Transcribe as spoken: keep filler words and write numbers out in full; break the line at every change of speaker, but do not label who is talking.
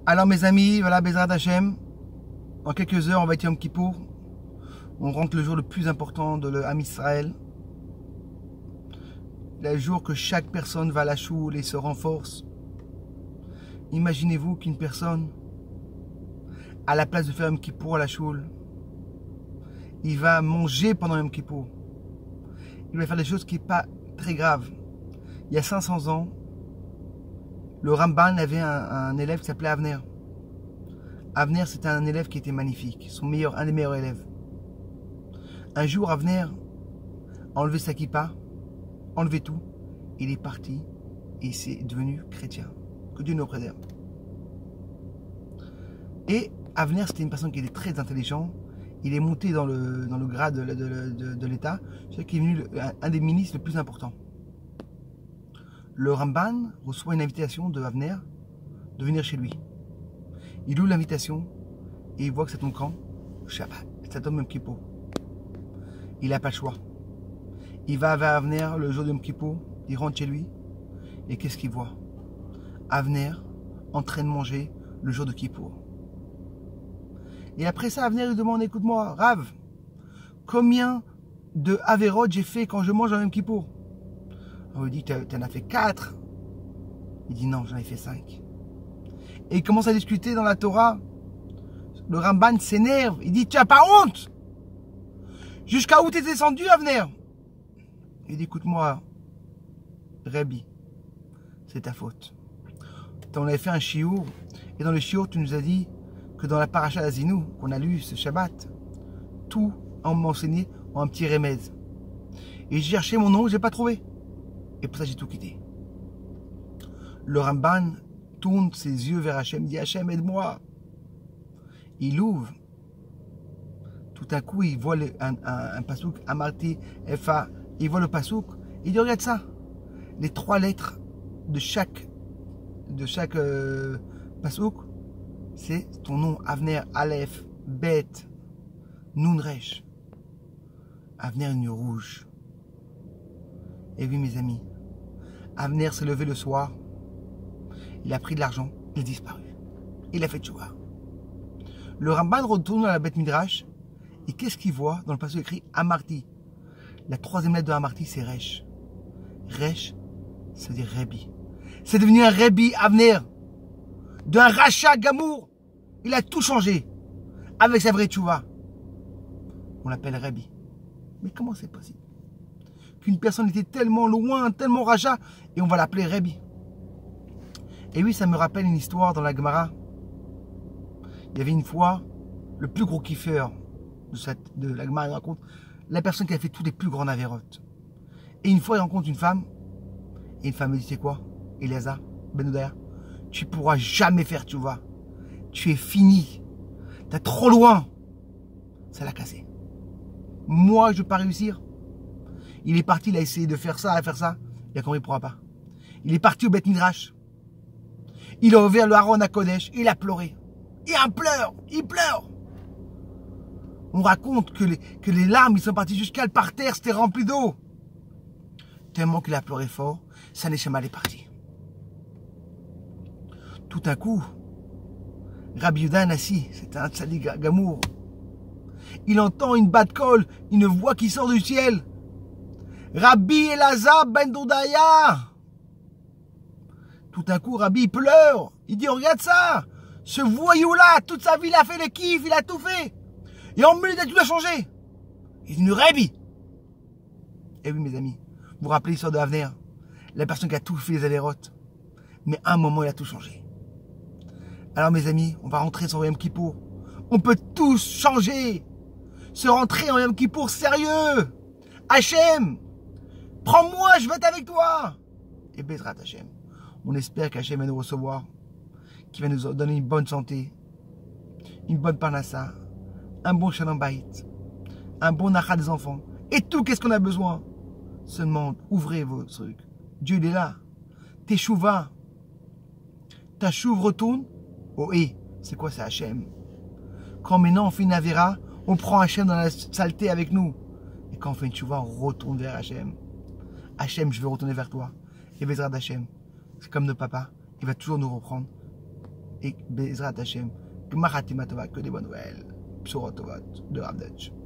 Alors mes amis, voilà Bezrat Hashem. En quelques heures, on va être Yom Kippour. On rentre le jour le plus important de l'Am Israël. Le jour que chaque personne va à la choule et se renforce. Imaginez-vous qu'une personne, à la place de faire Yom Kippour à la choule, il va manger pendant Yom Kippour. Il va faire des choses qui ne sont pas très graves. Il y a cinq cents ans, le Ramban avait un, un élève qui s'appelait Avner. Avner, c'était un élève qui était magnifique, son meilleur, un des meilleurs élèves. Un jour, Avner a enlevé sa kippa, enlevé tout, il est parti et c'est devenu chrétien. Que Dieu nous préserve. Et Avner, c'était une personne qui était très intelligente. Il est monté dans le, dans le grade de, de, de, de l'État. C'est qui est venu le, un, un des ministres les plus importants. Le Ramban reçoit une invitation de Avner de venir chez lui. Il ouvre l'invitation et il voit que ça tombe quand Shabbat. Ça tombe Yom Kippour. Il n'a pas le choix. Il va vers Avner le jour de Yom Kippour. Il rentre chez lui. Et qu'est-ce qu'il voit? Avner en train de manger le jour de Kippour. Et après ça, Avner lui demande, écoute-moi, Rav, combien de Averot j'ai fait quand je mange un Yom Kippour? On lui dit, tu en as fait quatre. Il dit, non, j'en ai fait cinq. Et il commence à discuter dans la Torah. Le Ramban s'énerve. Il dit, tu n'as pas honte? Jusqu'à où tu es descendu, Avner? Il dit, écoute-moi, Rabbi, c'est ta faute. On avait fait un chiour, et dans le chiour, tu nous as dit que dans la paracha d'Azinu, qu'on a lu ce Shabbat, tout en m'enseigné en un petit remède. Et j'ai cherché mon nom, je n'ai pas trouvé. Et pour ça, j'ai tout quitté. Le Ramban tourne ses yeux vers Hachem, dit Hachem, aide-moi. Il ouvre. Tout à coup, il voit le, un, un, un pasouk, Amarti, F A, il voit le pasouk, il dit regarde ça. Les trois lettres de chaque, de chaque euh, pasouk, c'est ton nom, Avner, Aleph, Bet, Nun Resh. Avner une rouge. Et oui, mes amis, Avner s'est levé le soir, il a pris de l'argent, il est disparu. Il a fait tchouva. Le Ramban retourne à la Beth Midrash, et qu'est-ce qu'il voit dans le passage écrit Amarti? La troisième lettre de Amarti, c'est Resh. Resh, ça veut dire Rabbi. C'est devenu un Rabbi, Avner. D'un rachat Gamour, il a tout changé. Avec sa vraie tchouva. On l'appelle Rabbi. Mais comment c'est possible qu'une personne était tellement loin, tellement rachat, et on va l'appeler Rabbi? Et oui, ça me rappelle une histoire dans la Gemara. Il y avait une fois, le plus gros kiffeur de, cette, de la Gemara, il raconte, la personne qui a fait tous les plus grands avérotes. Et une fois, il rencontre une femme, et une femme me dit, c'est quoi, Eliezer, Ben Odaya, tu pourras jamais faire tchouva. Tu es fini. Tu es trop loin. Ça l'a cassé. Moi, je ne vais pas réussir. Il est parti, il a essayé de faire ça, de faire ça. Il a compris, il ne pourra pas. Il est parti au Beth Midrash. Il a ouvert le Haron à Kodesh. Il a pleuré. Il en pleure. Il pleure. On raconte que les, que les larmes, ils sont partis jusqu'à le parterre. C'était rempli d'eau. Tellement qu'il a pleuré fort, sa neshama est parti. Tout à coup, Rabbi Yehuda Hanassi, c'est un tzaddik gamour, il entend une bat kol, une voix qui sort du ciel. Rabbi Elazar ben Dodaya. Tout à coup, Rabbi il pleure. Il dit, regarde ça. Ce voyou-là, toute sa vie, il a fait le kiff, il a tout fait. Et en minute, tout a changé. Il est une Rabbi. Et oui, mes amis, vous vous rappelez l'histoire de Avner, la personne qui a tout fait les avérotes. Mais à un moment, il a tout changé. Alors, mes amis, on va rentrer sur Yom Kippour. On peut tous changer. Se rentrer en Yom Kippour sérieux. Hachem, prends-moi, je vais être avec toi. Et Bezrat Hachem. On espère qu'Hachem va nous recevoir, qu'il va nous donner une bonne santé, une bonne parnassa, un bon shalom bayit, un bon nachat des enfants, et tout, qu'est-ce qu'on a besoin? Seulement, ouvrez vos trucs. Dieu, il est là. Teshuva. Ta chouve retourne. Oh, et c'est quoi, c'est Hachem? Quand maintenant on fait une avéra, on prend Hachem dans la saleté avec nous. Et quand on fait une tchouva, on retourne vers Hachem. Hachem, je veux retourner vers toi. Et Bezrat Hachem, c'est comme notre papa, il va toujours nous reprendre et Bezrat Hashem, Gmar Hatima Tova, que des bonnes nouvelles. Psurot Tovot de Rav Dutch.